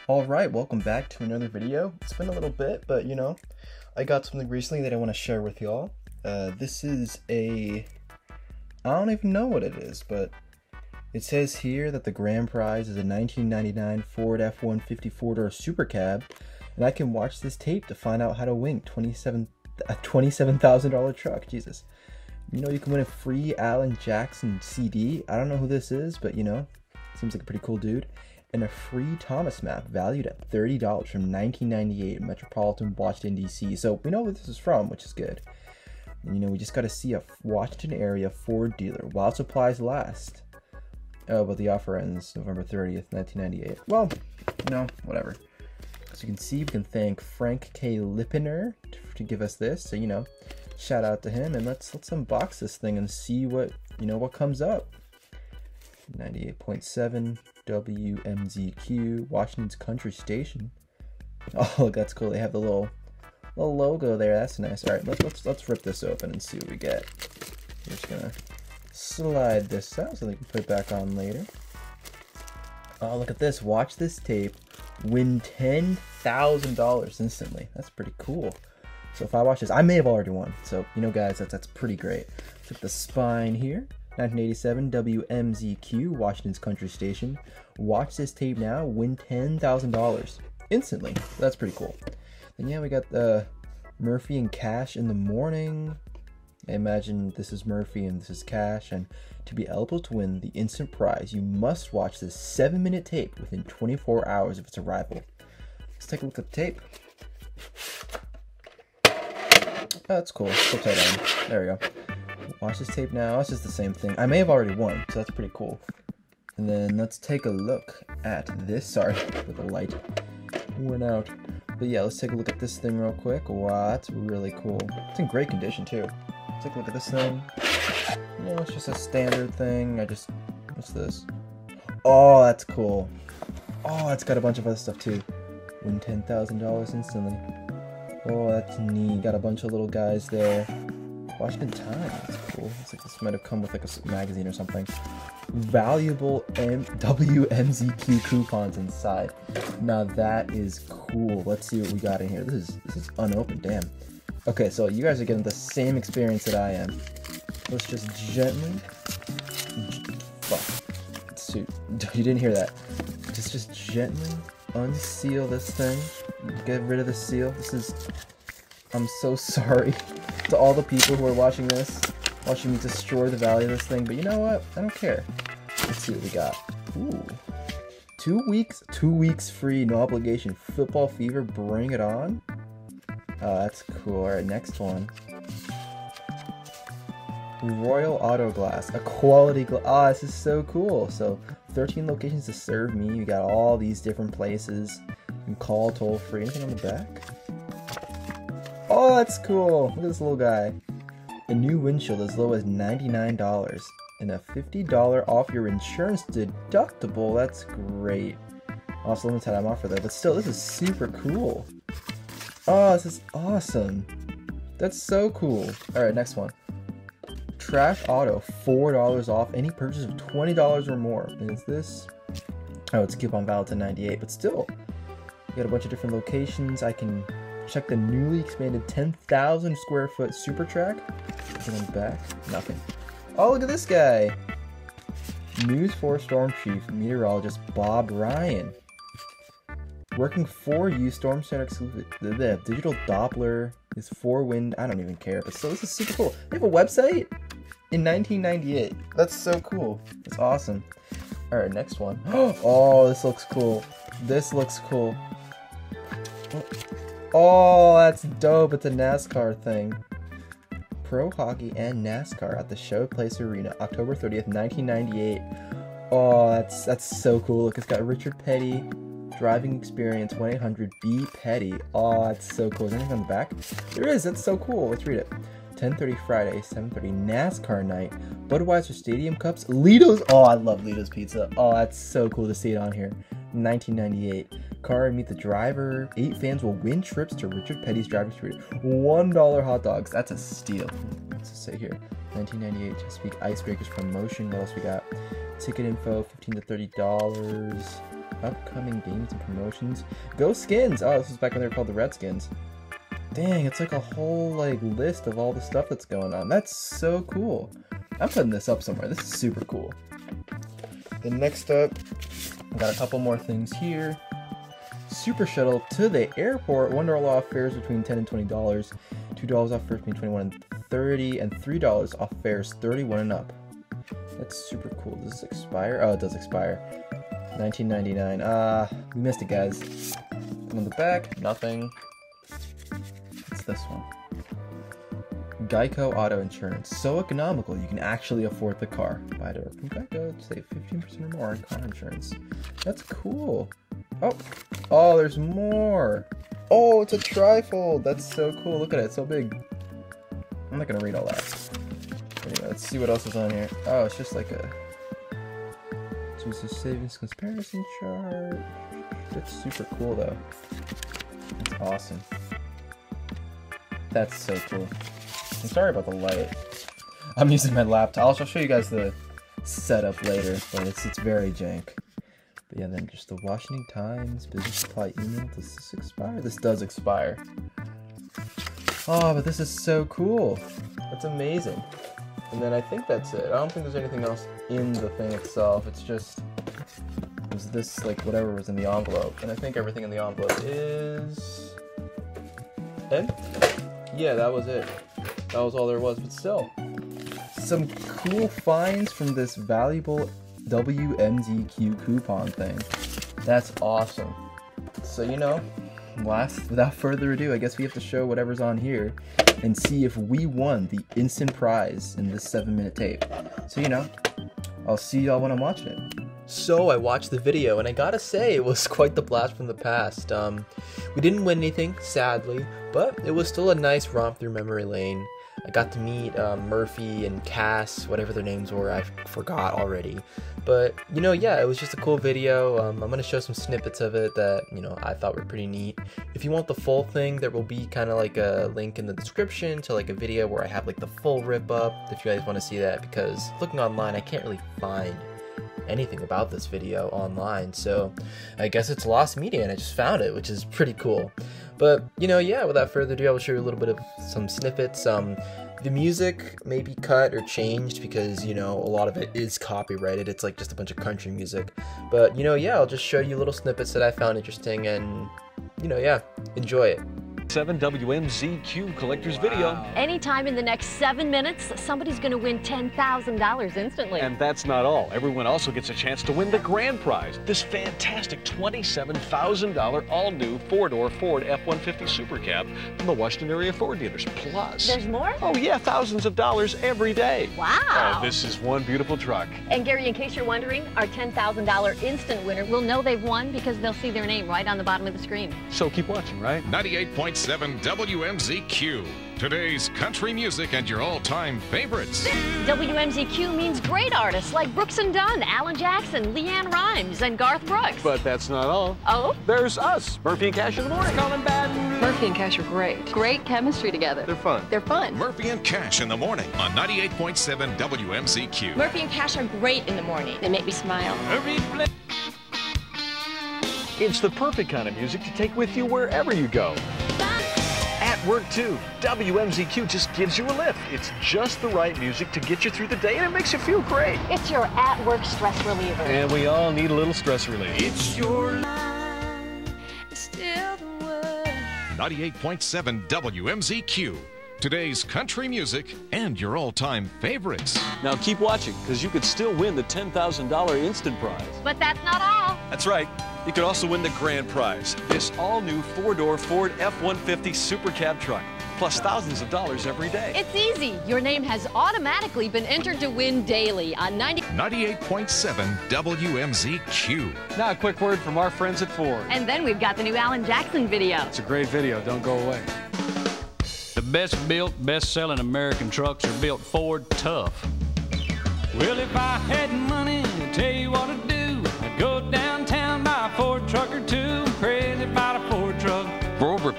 Alright, welcome back to another video. It's been a little bit, but I got something recently that I want to share with y'all. This is I don't even know what it is, but it says here that the grand prize is a 1999 Ford F-150 four-door Super Cab, and I can watch this tape to find out how to win a $27,000 truck. Jesus. You can win a free Alan Jackson CD. I don't know who this is, but seems like a pretty cool dude. And a free Thomas map valued at $30 from 1998 in Metropolitan Washington, D.C. So we know where this is from, which is good. And, we just got to see a Washington area Ford dealer while supplies last. Oh, but the offer ends November 30th, 1998. Well, whatever. As you can see, we can thank Frank K. Lippener to give us this. So, shout out to him, and let's unbox this thing and see what comes up. 98.7 WMZQ, Washington's country station. Oh, look, that's cool. They have the little logo there. That's nice. All right, let's rip this open and see what we get. We're just gonna slide this out so they can put it back on later. Oh, look at this. Watch this tape. Win $10,000 instantly. That's pretty cool. So if I watch this, I may have already won. So guys, that's pretty great. Look at the spine here. 1987 WMZQ, Washington's country station. Watch this tape now, win $10,000 instantly. That's pretty cool. Then yeah, we got the Murphy and Cash in the morning. I imagine this is Murphy and this is Cash, and to be eligible to win the instant prize, you must watch this 7-minute tape within 24 hours of its arrival. Let's take a look at the tape. Oh, that's cool. Flip that on. There we go. Watch this tape now. It's just the same thing. I may have already won, so that's pretty cool. And then let's take a look at this. Sorry, with the light went out. But yeah, let's take a look at this thing real quick. Wow, that's really cool. It's in great condition too. Let's take a look at this thing. It's just a standard thing. What's this? Oh, that's cool. Oh, it's got a bunch of other stuff too. Win $10,000 instantly. Oh, that's neat. Got a bunch of little guys there. Washington Times, that's cool. It's like this might have come with like a magazine or something. Valuable WMZQ coupons inside. Now that is cool. Let's see what we got in here. This is unopened, damn. Okay, so you guys are getting the same experience that I am. Let's just gently. Fuck. Shoot. You didn't hear that. Just gently unseal this thing. Get rid of the seal. I'm so sorry to all the people who are watching me destroy the value of this thing, but you know what? I don't care. Let's see what we got. Ooh. 2 weeks free, no obligation. Football Fever, bring it on. That's cool. Alright, next one. Royal Auto Glass, a quality glass. Ah, this is so cool. So 13 locations to serve me. You got all these different places. You can call toll free. Anything on the back? Oh, that's cool. Look at this little guy. A new windshield as low as $99 and a $50 off your insurance deductible. That's great. Also limited time offer though, but still, this is super cool. Oh, this is awesome. That's so cool. Alright, next one. Trash Auto, $4 off any purchase of $20 or more. And is this? Oh, it's a coupon valid to 98, but still. You got a bunch of different locations. I can check the newly expanded 10,000 square foot super track. Anything on the back? Nothing. Oh, look at this guy. News 4 Storm Chief Meteorologist Bob Ryan. Working for you, Storm Center exclusive. The digital Doppler is 4-wind. I don't even care. But still, this is super cool. They have a website in 1998. That's so cool. It's awesome. All right, next one. Oh, this looks cool. This looks cool. Oh, that's dope. It's a NASCAR thing. Pro Hockey and NASCAR at the Showplace Arena, October 30th, 1998. Oh, that's so cool. Look, it's got Richard Petty, driving experience, 1-800-B-PETTY. Oh, that's so cool. Is there anything on the back? There is. That's so cool. Let's read it. 10:30 Friday, 7:30 NASCAR night, Budweiser Stadium Cups, Lido's. Oh, I love Lido's Pizza. Oh, that's so cool to see it on here. 1998. Car and Meet the Driver. 8 fans will win trips to Richard Petty's driving street. $1 hot dogs. That's a steal. What's it say here? 1998 Chesapeake Icebreakers promotion. What else we got? Ticket info, $15 to $30. Upcoming games and promotions. Go Skins! Oh, this was back when they were called the Redskins. Dang, it's like a whole like list of all the stuff that's going on. That's so cool. I'm putting this up somewhere. This is super cool. Then next up, I got a couple more things here. Super Shuttle to the airport. $1 off fares between $10 and $20. $2 off fares between $21 and $30, and $3 off fares 31 and up. That's super cool. Does this expire? Oh, it does expire. $19.99. We missed it, guys. On the back, nothing. What's this one? Geico Auto Insurance. So economical, you can actually afford the car. Buy it from Geico, save 15% or more on car insurance. That's cool. Oh, there's more. Oh, it's a trifold. That's so cool. Look at it, it's so big. I'm not gonna read all that. Anyway, let's see what else is on here. Oh, it's just like a savings comparison chart. It's super cool though. It's awesome. That's so cool. I'm sorry about the light. I'm using my laptop. I'll show you guys the setup later, but it's very jank. But yeah, then just the Washington Times business supply email. Does this expire? This does expire. Oh, but this is so cool. That's amazing. And then I think that's it. I don't think there's anything else in the thing itself. It's just, it was this, like, whatever was in the envelope. And I think everything in the envelope is... And? Yeah, that was it. That was all there was, but still. Some cool finds from this valuable WMZQ coupon thing. That's awesome. So, you know, without further ado, I guess we have to show whatever's on here and see if we won the instant prize in this 7-minute tape. So, you know, I'll see y'all when I'm watching it. So I watched the video, and I gotta say, it was quite the blast from the past. We didn't win anything, sadly, but it was still a nice romp through memory lane. I got to meet Murphy and Cass, whatever their names were, I forgot already. But, you know, yeah, it was just a cool video. I'm going to show some snippets of it that, you know, I thought were pretty neat. If you want the full thing, there will be kind of like a link in the description to like a video where I have like the full rip up, if you guys want to see that, because looking online, I can't really find anything about this video online, so I guess it's lost media and I just found it, which is pretty cool. But, you know, yeah, without further ado, I will show you a little bit of some snippets. The music may be cut or changed because, you know, a lot of it is copyrighted. It's like just a bunch of country music. But, you know, yeah, I'll just show you little snippets that I found interesting and, you know, yeah, enjoy it. 7 WMZQ collector's video. Anytime in the next 7 minutes, somebody's going to win $10,000 instantly. And that's not all. Everyone also gets a chance to win the grand prize, this fantastic $27,000 all-new 4-door Ford F-150 Super Cab from the Washington area Ford dealers. Plus, there's more? Oh yeah, thousands of dollars every day. Wow. Oh, this is one beautiful truck. And Gary, in case you're wondering, our $10,000 instant winner will know they've won because they'll see their name right on the bottom of the screen. So keep watching, right? 98.7 WMZQ. Today's country music and your all-time favorites. WMZQ means great artists like Brooks and Dunn, Alan Jackson, Leanne Rimes, and Garth Brooks. But that's not all. Oh? There's us, Murphy and Cash in the morning. Murphy and Cash are great. Great chemistry together. They're fun. They're fun. Murphy and Cash in the morning on 98.7 WMZQ. Murphy and Cash are great in the morning. They make me smile. It's the perfect kind of music to take with you wherever you go. At work, too. WMZQ just gives you a lift. It's just the right music to get you through the day, and it makes you feel great. It's your at-work stress reliever. And we all need a little stress relief. It's your line, still the word. 98.7 WMZQ. Today's country music and your all-time favorites. Now keep watching, because you could still win the $10,000 instant prize. But that's not all. That's right. You could also win the grand prize, this all-new 4-door Ford F-150 Super Cab truck, plus thousands of dollars every day. It's easy. Your name has automatically been entered to win daily on 98.7 WMZQ. Now a quick word from our friends at Ford. And then we've got the new Alan Jackson video. It's a great video. Don't go away. The best-built, best-selling American trucks are built Ford tough. Well, if I had money, I'd tell you what to do. I'd go downtown, buy a Ford truck or two. Crazy about a Ford truck. For over 50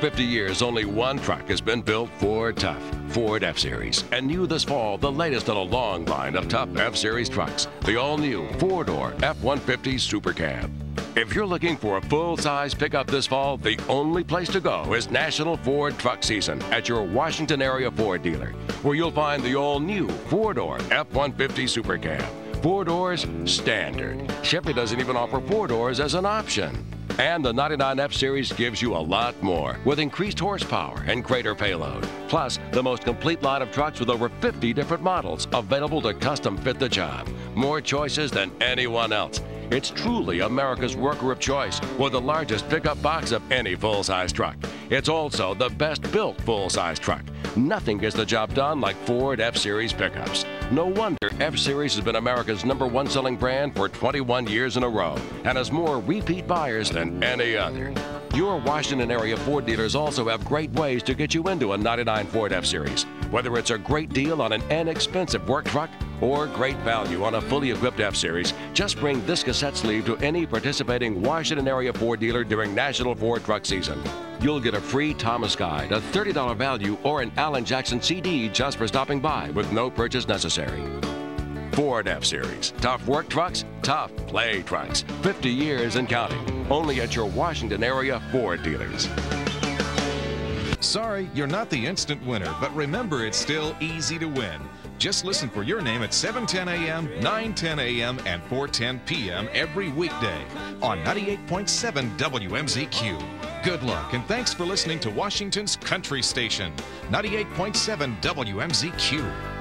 50 years, only one truck has been built Ford tough, Ford F-Series. And new this fall, the latest in a long line of tough F-Series trucks, the all-new four-door F-150 Super Cab. If you're looking for a full-size pickup this fall, the only place to go is National Ford Truck Season at your Washington area Ford dealer, where you'll find the all-new four-door F-150 Super Cab. 4 doors, standard. Chevy doesn't even offer 4 doors as an option. And the 99 F-Series gives you a lot more, with increased horsepower and greater payload. Plus, the most complete line of trucks with over 50 different models available to custom fit the job. More choices than anyone else. It's truly America's worker of choice, with the largest pickup box of any full-size truck. It's also the best-built full-size truck. Nothing gets the job done like Ford F-Series pickups. No wonder F-Series has been America's #1 selling brand for 21 years in a row and has more repeat buyers than any other. Your Washington area Ford dealers also have great ways to get you into a 99 Ford F-Series. Whether it's a great deal on an inexpensive work truck or great value on a fully equipped F-Series, just bring this cassette sleeve to any participating Washington area Ford dealer during National Ford Truck Season. You'll get a free Thomas Guide, a $30 value, or an Alan Jackson CD just for stopping by with no purchase necessary. Ford F-Series. Tough work trucks, tough play trucks. 50 years and counting. Only at your Washington area Ford dealers. Sorry, you're not the instant winner, but remember, it's still easy to win. Just listen for your name at 7:10 a.m., 9:10 a.m., and 4:10 p.m. every weekday on 98.7 WMZQ. Good luck, and thanks for listening to Washington's country station, 98.7 WMZQ.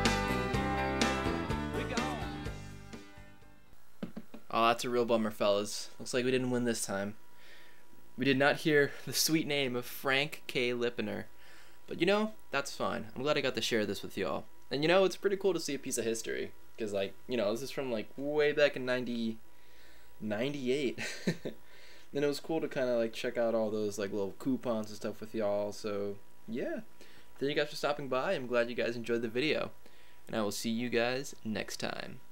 Oh, that's a real bummer, fellas. Looks like we didn't win this time. We did not hear the sweet name of Frank K. Lippener. But you know, that's fine. I'm glad I got to share this with y'all. And you know, it's pretty cool to see a piece of history. Because, like, you know, this is from, like, way back in 98. And it was cool to kind of, like, check out all those, like, little coupons and stuff with y'all. So, yeah. Thank you guys for stopping by. I'm glad you guys enjoyed the video. And I will see you guys next time.